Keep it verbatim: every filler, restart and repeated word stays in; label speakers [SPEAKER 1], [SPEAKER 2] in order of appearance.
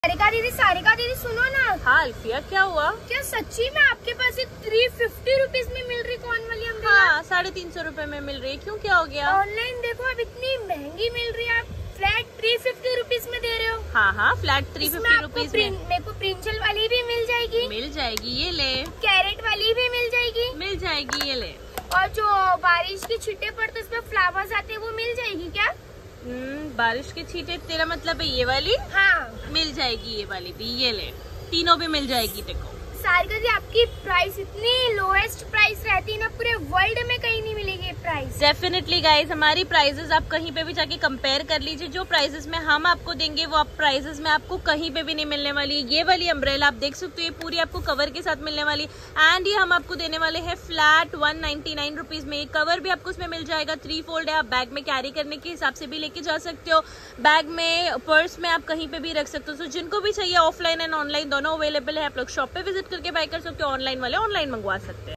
[SPEAKER 1] सारिका दीदी सारिका दीदी सुनो ना।
[SPEAKER 2] हाँ अल्फिया क्या हुआ?
[SPEAKER 1] क्या सच्ची में आपके पास ये थ्री फिफ्टी रुपीज में मिल रही कौन वाली अम्ब्रेला?
[SPEAKER 2] हाँ साढ़े तीन सौ रूपये में मिल रही है। क्यों क्या हो गया?
[SPEAKER 1] ऑनलाइन देखो अब इतनी महंगी मिल रही है, आप फ्लैट थ्री फिफ्टी रुपीज में दे रहे हो।
[SPEAKER 2] हाँ हाँ फ्लैट थ्री फिफ्टी रुपीज में।
[SPEAKER 1] मेरे को प्रिंचल वाली भी मिल जाएगी।
[SPEAKER 2] मिल जाएगी ये ले।
[SPEAKER 1] कैरेट वाली भी मिल जाएगी।
[SPEAKER 2] मिल जाएगी ये ले।
[SPEAKER 1] और जो बारिश के छींटे पड़ते उसमें फ्लावर्स आते हैं वो मिल जाएगी क्या?
[SPEAKER 2] हम्म बारिश के छींटे तेरा मतलब है ये वाली?
[SPEAKER 1] हाँ
[SPEAKER 2] मिल जाएगी ये वाली भी, ये ले। तीनों भी मिल जाएगी देखो।
[SPEAKER 1] सारिका जी आपकी प्राइस इतनी लोएस्ट प्राइस रहती है ना, पूरे वर्ल्ड में कहीं नहीं मिलेगी प्राइस।
[SPEAKER 2] डेफिनेटली गाइज हमारी प्राइसेस आप कहीं पे भी जाके कंपेयर कर लीजिए। जो प्राइसेस में हम आपको देंगे वो आप प्राइसेस में आपको कहीं पे भी नहीं मिलने वाली। ये वाली अम्ब्रेला आप देख सकते हो, ये पूरी आपको कवर के साथ मिलने वाली। एंड ये हम आपको देने वाले हैं flat one ninety nine rupees में। कवर भी आपको उसमें मिल जाएगा, थ्री फोल्ड है, आप बैग में कैरी करने के हिसाब से भी लेके जा सकते हो। बैग में, पर्स में आप कहीं पे भी रख सकते हो। सो जिनको भी चाहिए ऑफलाइन एंड ऑनलाइन दोनों अवेलेबल है। आप लोग शॉप पे विजिट करके बाय कर सकते हो, ऑनलाइन वाले ऑनलाइन मंगवा सकते हैं।